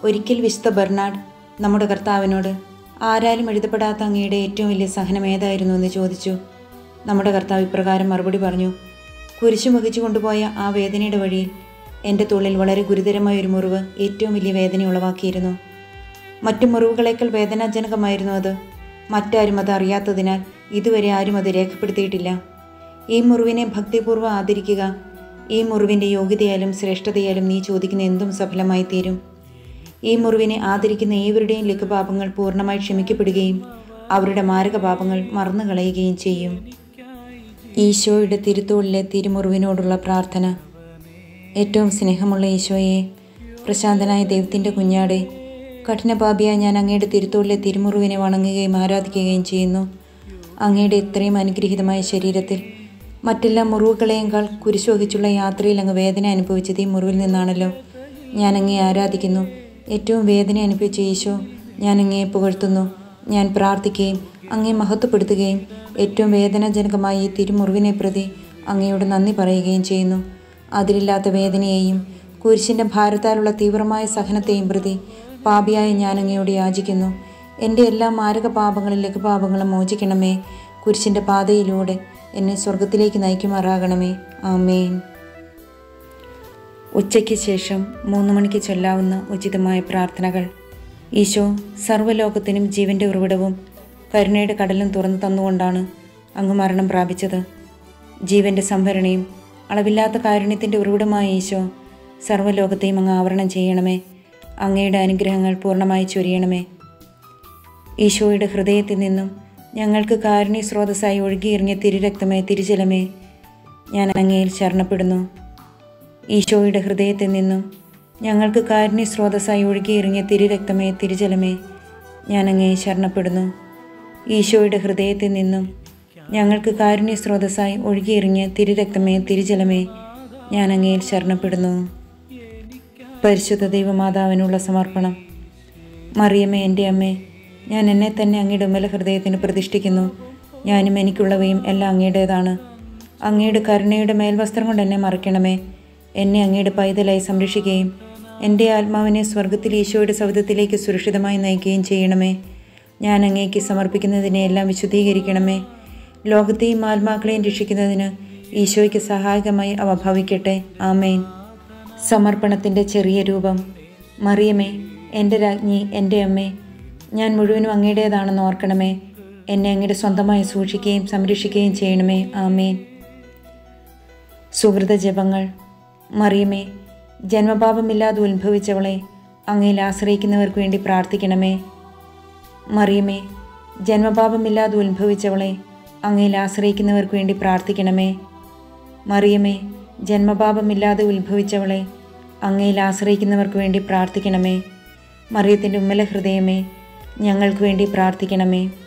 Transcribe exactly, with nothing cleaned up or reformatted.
ഒരിക്കൽ വിശുദ്ധ ബെർണാഡ് നമ്മുടെ കർത്താവിനോട് ആരാലും എഴുതപ്പെടാത്ത അങ്ങയുടെ ഏറ്റവും വലിയ സഹനം ഏതായിരുന്നു എന്ന് ചോദിച്ചു. നമ്മുടെ കർത്താവ് ഇപ്രകാരം മറുപടി പറഞ്ഞു: കുരിശു വഹിച്ചു കൊണ്ടുപോയ ആ വേദനയുടെ വഴിയിൽ എൻ്റെ തോളിൽ വളരെ ഗുരുതരമായ ഒരു മുറിവ് ഏറ്റവും വലിയ വേദന ഉളവാക്കിയിരുന്നു. മറ്റു മുറിവുകളേക്കാൾ വേദനാജനകമായിരുന്നു അത്. മറ്റാരും അത് അറിയാത്തതിനാൽ ഇതുവരെ ആരും അത് രേഖപ്പെടുത്തിയിട്ടില്ല. ഈ മുറിവിനെ ഭക്തിപൂർവ്വം ആദരിക്കുക. ഈ മുറിവിൻ്റെ യോഗ്യതയാലും ശ്രേഷ്ഠതയാലും നീ ചോദിക്കുന്ന എന്തും സഫലമായി തീരും. ഈ മുറിവിനെ ആദരിക്കുന്ന ഏവരുടെയും ലഘുപാപങ്ങൾ പൂർണ്ണമായി ക്ഷമിക്കപ്പെടുകയും അവരുടെ മാരകപാപങ്ങൾ മറന്നു കളയുകയും ചെയ്യും. ഈശോയുടെ തിരുത്തോളിലെ തിരുമുറിവിനോടുള്ള പ്രാർത്ഥന. ഏറ്റവും സ്നേഹമുള്ള ഈശോയെ, പ്രശാന്തനായ ദൈവത്തിൻ്റെ കുഞ്ഞാടെ, കഠിനപാപിയായ ഞാൻ അങ്ങയുടെ തിരുത്തോളിലെ തിരുമുറിവിനെ വണങ്ങുകയും ആരാധിക്കുകയും ചെയ്യുന്നു. അങ്ങയുടെ ഇത്രയും അനുഗ്രഹീതമായ ശരീരത്തിൽ മറ്റെല്ലാ മുറിവുകളെയേക്കാൾ കുരിശു വഹിച്ചുള്ള യാത്രയിൽ അങ്ങ് വേദന അനുഭവിച്ചത് ഈ മുറിവിൽ നിന്നാണല്ലോ. ഞാൻ അങ്ങയെ ആരാധിക്കുന്നു. ഏറ്റവും വേദന അനുഭവിച്ച ഈശോ, ഞാൻ അങ്ങയെ പുകഴ്ത്തുന്നു. ഞാൻ പ്രാർത്ഥിക്കുകയും അങ്ങയെ മഹത്വപ്പെടുത്തുകയും ഏറ്റവും വേദനാജനകമായ ഈ തിരുമുറിവിനെ പ്രതി അങ്ങയോട് നന്ദി പറയുകയും ചെയ്യുന്നു. അതിലില്ലാത്ത വേദനയെയും കുരിശിൻ്റെ ഭാരത്താലുള്ള തീവ്രമായ സഹനത്തെയും പ്രതി പാപിയായ ഞാൻ അങ്ങയോട് യാചിക്കുന്നു. എൻ്റെ എല്ലാ മാരക പാപങ്ങളും ലഘുപാപങ്ങളും മോചിക്കണമേ. കുരിശിൻ്റെ പാതയിലൂടെ എന്നെ സ്വർഗത്തിലേക്ക് നയിക്കുമാറാകണമേ. ആമേൻ. ഉച്ചയ്ക്ക് ശേഷം മൂന്ന് മണിക്ക് ചൊല്ലാവുന്ന ഉചിതമായ പ്രാർത്ഥനകൾ. ഈശോ, സർവ്വലോകത്തിനും ജീവൻ്റെ ഉറവിടവും കരുണയുടെ കടലും തുറന്നു തന്നുകൊണ്ടാണ് അങ്ങ് മരണം പ്രാപിച്ചത്. ജീവൻ്റെ സംഭരണിയും അളവില്ലാത്ത കാരുണ്യത്തിൻ്റെ ഉറവിടമായ ഈശോ, സർവ്വലോകത്തെയും അങ്ങ് ആവരണം ചെയ്യണമേ. അങ്ങയുടെ അനുഗ്രഹങ്ങൾ പൂർണ്ണമായി ചൊരിയണമേ. ഈശോയുടെ ഹൃദയത്തിൽ നിന്നും ഞങ്ങൾക്ക് കാരുണ്യ സ്രോതസ്സായി ഒഴുകിയിറങ്ങിയ തിരുരക്തമേ, തിരുജലമേ, ഞാൻ അങ്ങയിൽ ശരണപ്പെടുന്നു. ഈശോയുടെ ഹൃദയത്തിൽ നിന്നും ഞങ്ങൾക്ക് കാരുണ്യ സ്രോതസ്സായി ഒഴുകിയിറങ്ങിയ തിരുരക്തമേ, തിരുജലമേ, ഞാൻ അങ്ങയെ ശരണപ്പെടുന്നു. ഈശോയുടെ ഹൃദയത്തിൽ നിന്നും ഞങ്ങൾക്ക് കാരുണ്യ സ്രോതസ്സായി ഒഴുകിയിറങ്ങിയ തിരുരക്തമേ, തിരുജലമേ, ഞാൻ അങ്ങയിൽ ശരണപ്പെടുന്നു. പരിശുദ്ധ ദൈവമാതാവിനുള്ള സമർപ്പണം. മറിയമേ, എൻ്റെ അമ്മേ, ഞാൻ എന്നെ തന്നെ അങ്ങയുടെ ഉമ്മല ഹൃദയത്തിന് പ്രതിഷ്ഠിക്കുന്നു. ഞാനും എനിക്കുള്ളവയും എല്ലാം അങ്ങയുടേതാണ്. അങ്ങയുടെ കരുണയുടെ മേൽവസ്ത്രം കൊണ്ട് എന്നെ മറയ്ക്കണമേ. എന്നെ അങ്ങയുടെ പൈതലായി സംരക്ഷിക്കുകയും എൻ്റെ ആത്മാവിനെ സ്വർഗത്തിൽ ഈശോയുടെ സൗധത്തിലേക്ക് സുരക്ഷിതമായി നയിക്കുകയും ചെയ്യണമേ. ഞാൻ അങ്ങേക്ക് സമർപ്പിക്കുന്നതിനെ എല്ലാം വിശുദ്ധീകരിക്കണമേ. ലോകത്തെയും ആത്മാക്കളെയും രക്ഷിക്കുന്നതിന് ഈശോയ്ക്ക് സഹായകമായി അവ ഭവിക്കട്ടെ. ആമേൻ. സമർപ്പണത്തിൻ്റെ ചെറിയ രൂപം. മറിയമേ, എൻ്റെ രാജ്ഞി, എൻ്റെ അമ്മേ, ഞാൻ മുഴുവനും അങ്ങയുടേതാണെന്ന് ഓർക്കണമേ. എന്നെ അങ്ങയുടെ സ്വന്തമായി സൂക്ഷിക്കുകയും സംരക്ഷിക്കുകയും ചെയ്യണമേ. ആമേൻ. സുഹൃത ജപങ്ങൾ. മറിയമേ, ജന്മപാപമില്ലാതെ ഉത്ഭവിച്ചവളെ, അങ്ങയിൽ ആശ്രയിക്കുന്നവർക്ക് വേണ്ടി പ്രാർത്ഥിക്കണമേ. മറിയമേ, ജന്മപാപമില്ലാതെ ഉത്ഭവിച്ചവളെ, അങ്ങയിൽ ആശ്രയിക്കുന്നവർക്ക് വേണ്ടി പ്രാർത്ഥിക്കണമേ. മറിയമേ, ജന്മപാപമില്ലാതെ ഉത്ഭവിച്ചവളെ, അങ്ങയിൽ ആശ്രയിക്കുന്നവർക്ക് വേണ്ടി പ്രാർത്ഥിക്കണമേ. മറിയത്തിൻ്റെ ഉമ്മല ഹൃദയമേ, ഞങ്ങൾക്ക് വേണ്ടി പ്രാർത്ഥിക്കണമേ.